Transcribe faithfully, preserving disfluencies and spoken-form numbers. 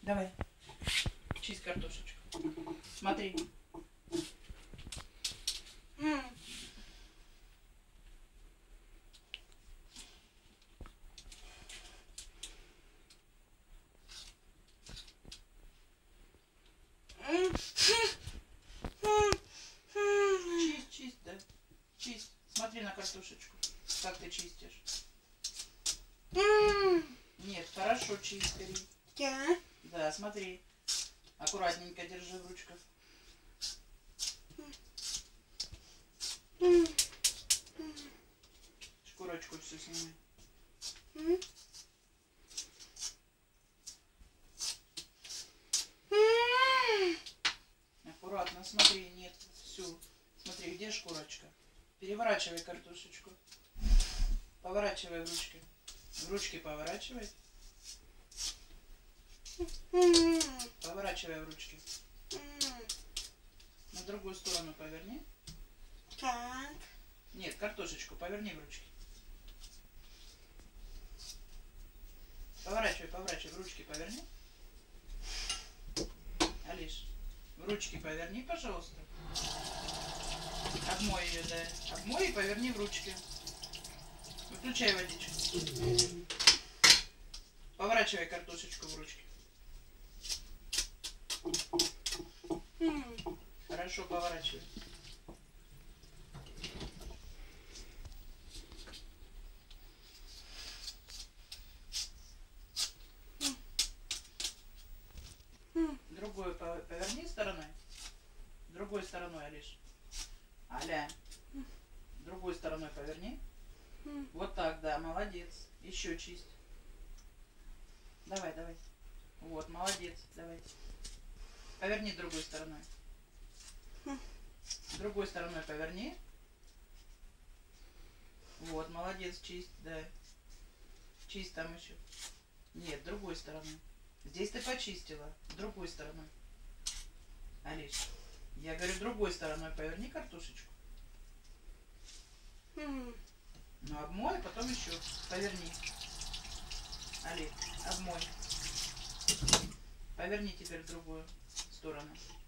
Давай. Чисть картошечку. Смотри. Чисть, чисть, да? Чисть. Смотри на картошечку. Как ты чистишь? Нет, хорошо чисть. Да. Да, смотри. Аккуратненько держи в ручках. Шкурочку всю снимай. Аккуратно, смотри, нет, всю. Смотри, где шкурочка? Переворачивай картошечку. Поворачивай в ручки. В ручки поворачивай. Поворачивай в ручки. На другую сторону поверни. Так. Нет, картошечку поверни в ручки. Поворачивай, поворачивай, в ручки поверни. Алиш, в ручки поверни, пожалуйста. Обмой ее, да. Обмой и поверни в ручки. Выключай водичку. Поворачивай картошечку в ручки. Хорошо, поворачивай. Другую поверни стороной. Другой стороной, Алиш. Аля. Другой стороной поверни. Вот так, да, молодец. Еще чисть. Давай, давай. Вот, молодец, давай. Поверни другой стороной. Другой стороной поверни. Вот, молодец, чисть, да. Чисть там еще. Нет, другой стороной. Здесь ты почистила. Другой стороной. Алиш, я говорю, другой стороной поверни картошечку. Ну, обмой, потом еще поверни. Али, обмой. Поверни теперь в другую сторону.